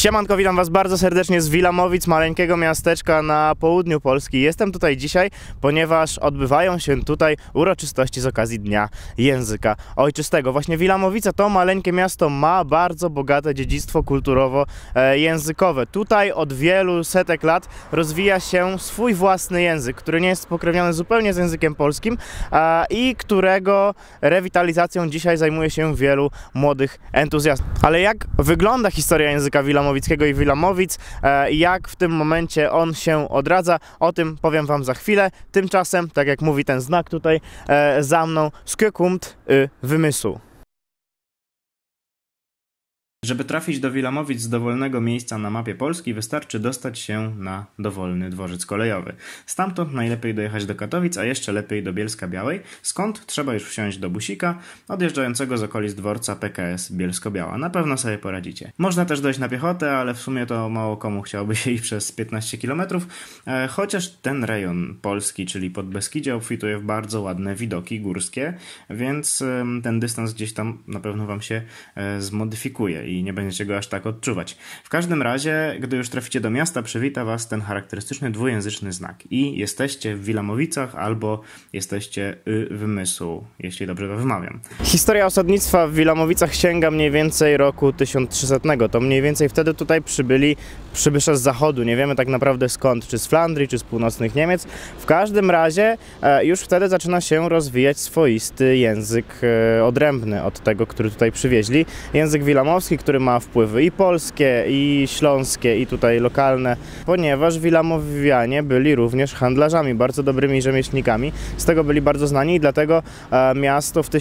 Siemanko, witam was bardzo serdecznie z Wilamowic, maleńkiego miasteczka na południu Polski. Jestem tutaj dzisiaj, ponieważ odbywają się tutaj uroczystości z okazji Dnia Języka Ojczystego. Właśnie Wilamowice, to maleńkie miasto, ma bardzo bogate dziedzictwo kulturowo-językowe. Tutaj od wielu setek lat rozwija się swój własny język, który nie jest spokrewniony zupełnie z językiem polskim i którego rewitalizacją dzisiaj zajmuje się wielu młodych entuzjastów. Ale jak wygląda historia języka wilamowickiego i Wilamowic, jak w tym momencie on się odradza, o tym powiem wam za chwilę. Tymczasem, tak jak mówi ten znak tutaj za mną, skøkumt wymysłu. Żeby trafić do Wilamowic z dowolnego miejsca na mapie Polski, wystarczy dostać się na dowolny dworzec kolejowy. Stamtąd najlepiej dojechać do Katowic, a jeszcze lepiej do Bielska-Białej, skąd trzeba już wsiąść do busika odjeżdżającego z okolic dworca PKS Bielsko-Biała. Na pewno sobie poradzicie. Można też dojść na piechotę, ale w sumie to mało komu chciałoby się iść przez 15 km, chociaż ten rejon Polski, czyli Podbeskidzie, obfituje w bardzo ładne widoki górskie, więc ten dystans gdzieś tam na pewno wam się zmodyfikuje i nie będziecie go aż tak odczuwać. W każdym razie, gdy już traficie do miasta, przywita was ten charakterystyczny dwujęzyczny znak. I jesteście w Wilamowicach albo jesteście wymysłu, jeśli dobrze to wymawiam. Historia osadnictwa w Wilamowicach sięga mniej więcej roku 1300. To mniej więcej wtedy tutaj przybyli przybysze z zachodu. Nie wiemy tak naprawdę skąd, czy z Flandrii, czy z północnych Niemiec. W każdym razie już wtedy zaczyna się rozwijać swoisty język odrębny od tego, który tutaj przywieźli. Język wilamowski, który ma wpływy i polskie, i śląskie, i tutaj lokalne, ponieważ Wilamowianie byli również handlarzami, bardzo dobrymi rzemieślnikami. Z tego byli bardzo znani i dlatego miasto w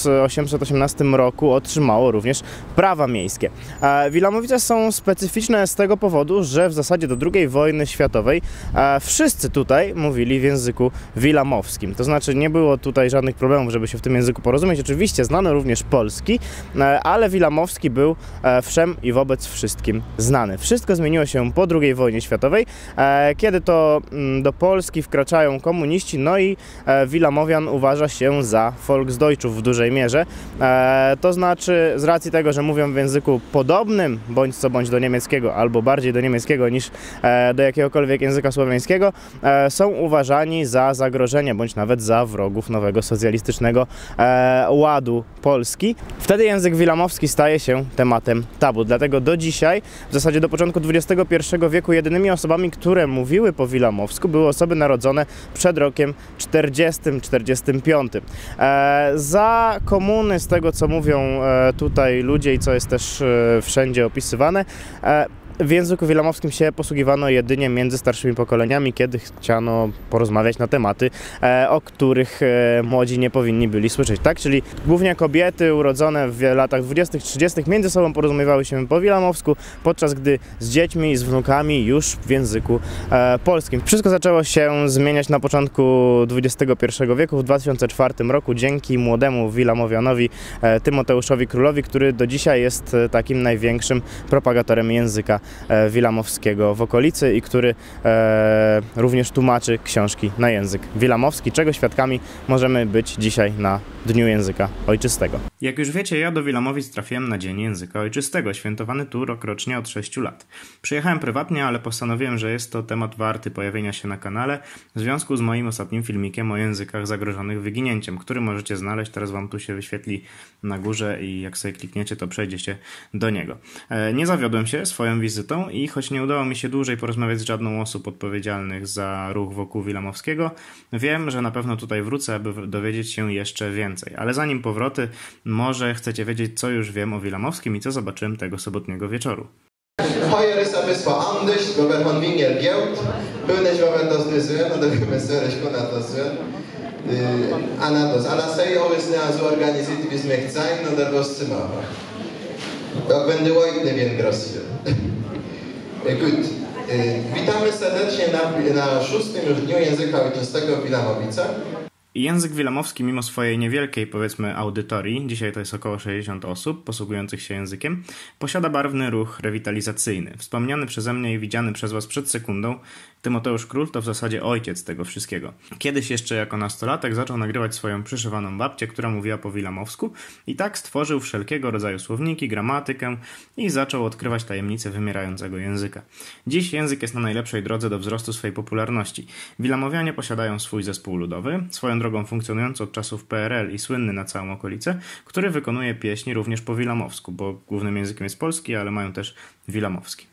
1818 roku otrzymało również prawa miejskie. Wilamowice są specyficzne z tego powodu, że w zasadzie do II wojny światowej wszyscy tutaj mówili w języku wilamowskim. To znaczy nie było tutaj żadnych problemów, żeby się w tym języku porozumieć. Oczywiście znano również polski, ale wilamowski był wszem i wobec wszystkim znany. Wszystko zmieniło się po II wojnie światowej, kiedy to do Polski wkraczają komuniści, no i Wilamowian uważa się za Volksdeutschów w dużej mierze. To znaczy z racji tego, że mówią w języku podobnym bądź co bądź do niemieckiego, albo bardziej do niemieckiego niż do jakiegokolwiek języka słowiańskiego, są uważani za zagrożenie, bądź nawet za wrogów nowego socjalistycznego ładu Polski. Wtedy język wilamowski staje się tematem tabu. Dlatego do dzisiaj, w zasadzie do początku XXI wieku, jedynymi osobami, które mówiły po wilamowsku, były osoby narodzone przed rokiem 40-45. Za komuny, z tego co mówią tutaj ludzie i co jest też wszędzie opisywane, w języku wilamowskim się posługiwano jedynie między starszymi pokoleniami, kiedy chciano porozmawiać na tematy, o których młodzi nie powinni byli słyszeć. Tak? Czyli głównie kobiety urodzone w latach 20-30 między sobą porozumiewały się po wilamowsku, podczas gdy z dziećmi i z wnukami już w języku polskim. Wszystko zaczęło się zmieniać na początku XXI wieku, w 2004 roku, dzięki młodemu Wilamowianowi Tymoteuszowi Królowi, który do dzisiaj jest takim największym propagatorem języka wilamowskiego w okolicy i który również tłumaczy książki na język wilamowski, czego świadkami możemy być dzisiaj na Dniu Języka Ojczystego. Jak już wiecie, ja do Wilamowic trafiłem na Dzień Języka Ojczystego, świętowany tu rokrocznie od 6 lat. Przyjechałem prywatnie, ale postanowiłem, że jest to temat warty pojawienia się na kanale w związku z moim ostatnim filmikiem o językach zagrożonych wyginięciem, który możecie znaleźć, teraz wam tu się wyświetli na górze i jak sobie klikniecie, to przejdziecie do niego. Nie zawiodłem się swoją wizytą i choć nie udało mi się dłużej porozmawiać z żadną osób odpowiedzialnych za ruch wokół Wilamowskiego, wiem, że na pewno tutaj wrócę, aby dowiedzieć się jeszcze więcej. Ale zanim powroty, może chcecie wiedzieć, co już wiem o Wilamowskim i co zobaczyłem tego sobotniego wieczoru. Witamy serdecznie na 6. już Dniu Języka Ojczystego w Wilamowicach. Język wilamowski, mimo swojej niewielkiej, powiedzmy, audytorii, dzisiaj to jest około 60 osób posługujących się językiem, posiada barwny ruch rewitalizacyjny. Wspomniany przeze mnie i widziany przez was przed sekundą Tymoteusz Król to w zasadzie ojciec tego wszystkiego. Kiedyś jeszcze jako nastolatek zaczął nagrywać swoją przyszywaną babcię, która mówiła po wilamowsku i tak stworzył wszelkiego rodzaju słowniki, gramatykę i zaczął odkrywać tajemnice wymierającego języka. Dziś język jest na najlepszej drodze do wzrostu swej popularności. Wilamowianie posiadają swój zespół ludowy, swoją drogą funkcjonujący od czasów PRL i słynny na całą okolicę, który wykonuje pieśni również po wilamowsku, bo głównym językiem jest polski, ale mają też wilamowski.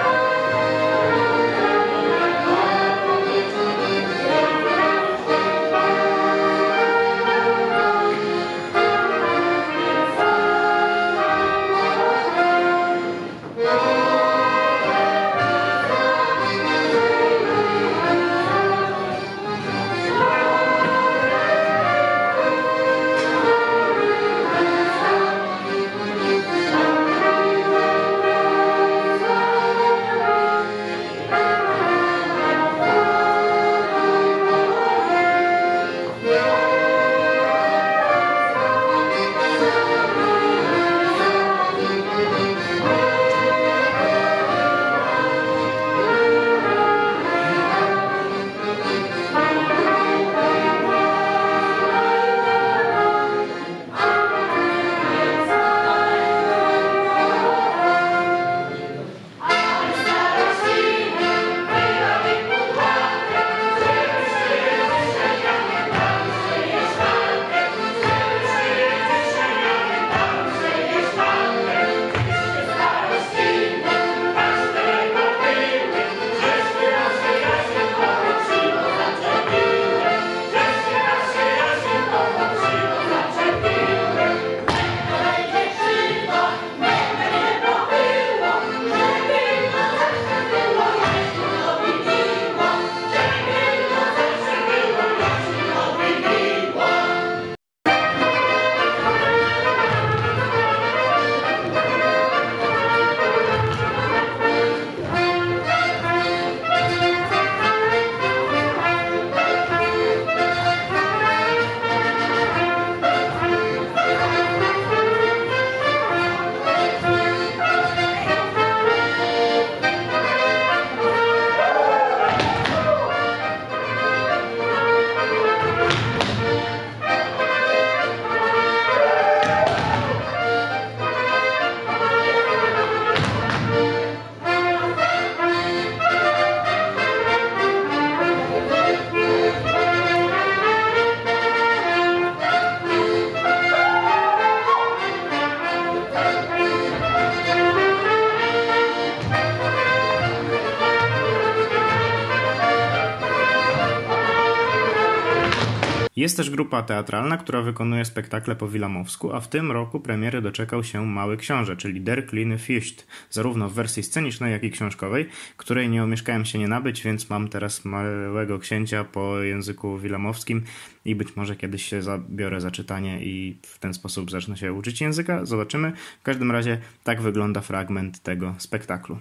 Jest też grupa teatralna, która wykonuje spektakle po wilamowsku, a w tym roku premiery doczekał się Mały Książę, czyli Der Kleine Fürst, zarówno w wersji scenicznej, jak i książkowej, której nie omieszkałem się nie nabyć, więc mam teraz Małego Księcia po języku wilamowskim i być może kiedyś się zabiorę za czytanie i w ten sposób zacznę się uczyć języka. Zobaczymy. W każdym razie tak wygląda fragment tego spektaklu.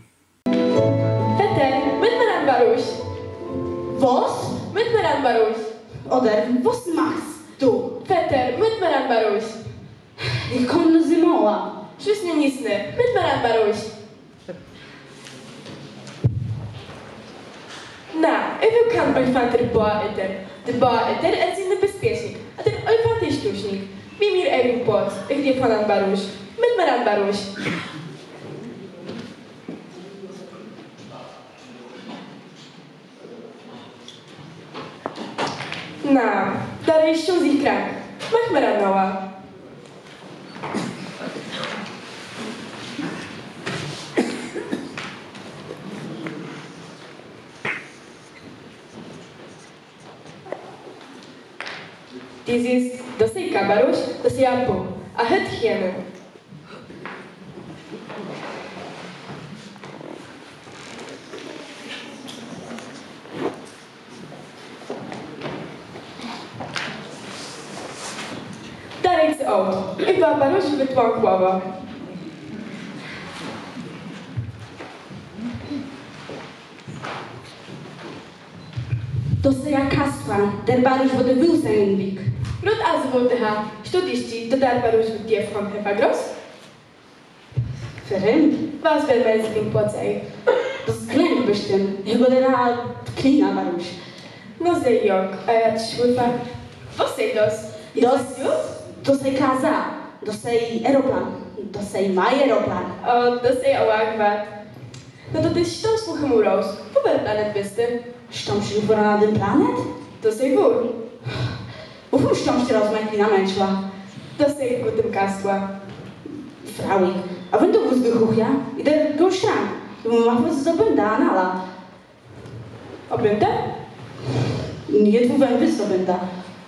Peter, mit mir an Baruch. Was? Mit mir an Baruch. Oder was machst du? Peter, mit mir an Baruch. Ich komme zimoa. Tschüss, Nisne, mit mir an Baruch. Na, ich kann euch Vater Boaeter. Der Boaeter ist ein Bezpiecznik, a der euch Vater ist Tuschnik. Wie mir Erik Potts, ich gehe von an Baruch. Mit mir an Baruch. Na, daar is schon sich krank. Mach mir an Noah. Dies ist das Baruch, das Japo, a Hütchen. Daar is oud. Ik ben Baruch met Wankwawa. Das ist ja Kasper, der Baruch wurde Wilsenweg. Rot azvoltaha, studisti do darbarus mit dir vom Hefagros? Verhemd? Was will man sich im Potsei? Das ist klein bestimmt. Ich würde da kleiner Baruch. No sei jog, a ja szłyfa. Was sei das? Das ist Kaza, das ist Aeroplan, das ist mein Aeroplan. O, das sei Oagwat. No to ty ściąż mu chmurą. Pober planet bist du? Stąd się na ten planet? To sei wór. Wovon stąd się rozmętli na męczła? To sei gutem kasła. Fraui, a wenn du was gehuchja, i der Goschrank. Du machst was so benda anala. Obręta? Nie tu węby so benda.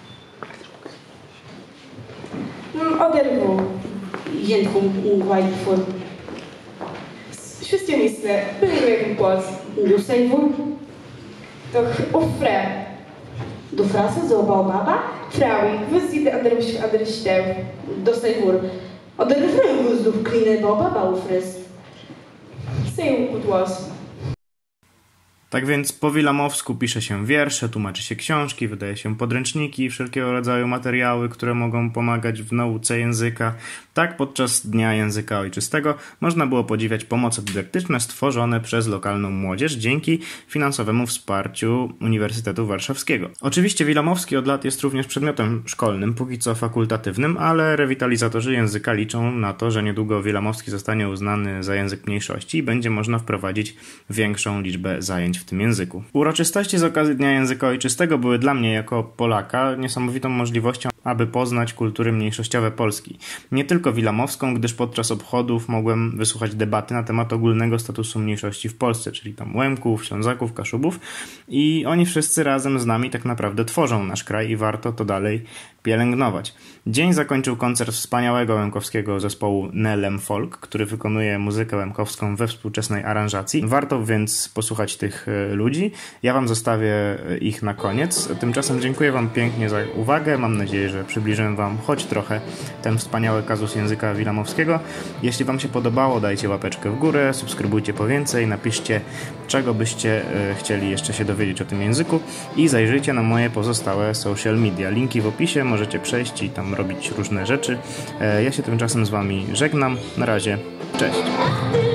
Oderwu. Jędrum ungwajt fur. Świestionistne, byli jeden płoc. Du sei wur? To ufre. Du frasa so baobaba? Fraui, wyzide anderstev. Du sei wur. A der Refrain was du kleine baobaba ufres. Sei ukutłos. Tak więc po wilamowsku pisze się wiersze, tłumaczy się książki, wydaje się podręczniki, wszelkiego rodzaju materiały, które mogą pomagać w nauce języka. Tak podczas Dnia Języka Ojczystego można było podziwiać pomoce dydaktyczne stworzone przez lokalną młodzież dzięki finansowemu wsparciu Uniwersytetu Warszawskiego. Oczywiście wilamowski od lat jest również przedmiotem szkolnym, póki co fakultatywnym, ale rewitalizatorzy języka liczą na to, że niedługo wilamowski zostanie uznany za język mniejszości i będzie można wprowadzić większą liczbę zajęć w tym języku. Uroczystości z okazji Dnia Języka Ojczystego były dla mnie jako Polaka niesamowitą możliwością, aby poznać kultury mniejszościowe Polski. Nie tylko wilamowską, gdyż podczas obchodów mogłem wysłuchać debaty na temat ogólnego statusu mniejszości w Polsce, czyli tam Łemków, Ślązaków, Kaszubów i oni wszyscy razem z nami tak naprawdę tworzą nasz kraj i warto to dalej pielęgnować. Dzień zakończył koncert wspaniałego łemkowskiego zespołu Nelem Folk, który wykonuje muzykę łemkowską we współczesnej aranżacji. Warto więc posłuchać tych ludzi. Ja wam zostawię ich na koniec. Tymczasem dziękuję wam pięknie za uwagę. Mam nadzieję, że przybliżyłem wam choć trochę ten wspaniały kazus języka wilamowskiego. Jeśli wam się podobało, dajcie łapeczkę w górę, subskrybujcie po więcej, napiszcie, czego byście chcieli jeszcze się dowiedzieć o tym języku i zajrzyjcie na moje pozostałe social media. Linki w opisie, możecie przejść i tam robić różne rzeczy. Ja się tymczasem z wami żegnam. Na razie, cześć!